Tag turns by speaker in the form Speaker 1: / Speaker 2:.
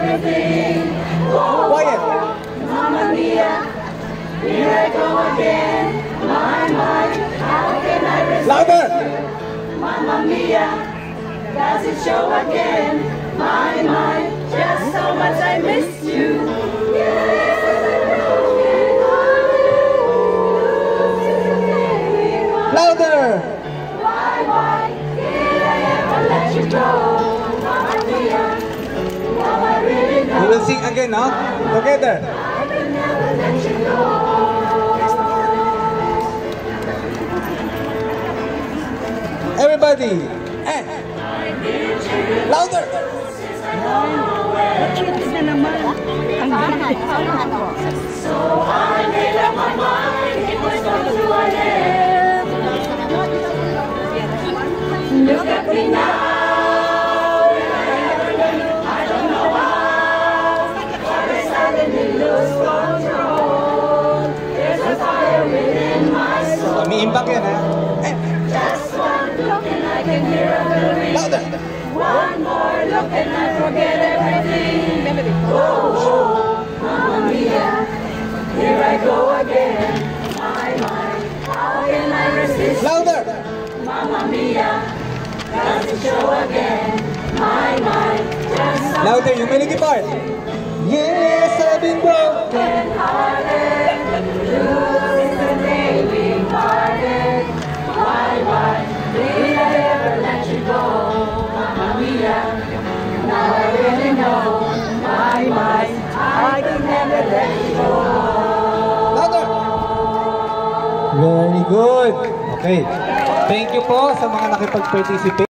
Speaker 1: everything.
Speaker 2: Quiet.
Speaker 1: Mamma mia, here I go again. My, how can I resist?
Speaker 2: Louder.
Speaker 1: Mamma mia, does it show again? My, just how much I missed you.
Speaker 2: Louder.
Speaker 1: Why did I ever let you go? Mamma mia, now I really know.
Speaker 2: We will sing again, no? Together.
Speaker 1: I can never let you go.
Speaker 2: Everybody. And louder.
Speaker 1: So I made up my mind, it was going to an end. Look at me now, I don't know how, but I suddenly lose control. There's a fire within my soul.
Speaker 2: Umiimbak yan, ha?
Speaker 1: Just one look and I can hear a melody.
Speaker 2: Louder.
Speaker 1: One more look and I forget everything. Oh, Mamma mia, here I go again. My, how can I resist?
Speaker 2: Louder.
Speaker 1: Mamma mia, does it show again? My, just so
Speaker 2: Louder, yung melody part. Yes, I've been broken.
Speaker 1: hearted. Losing the day we parted. Why did I ever let you go? Mamma mia, now I really know. My, I can never let you go.
Speaker 2: Louder. Very good. Okay. Thank you po sa mga nakipag-participate.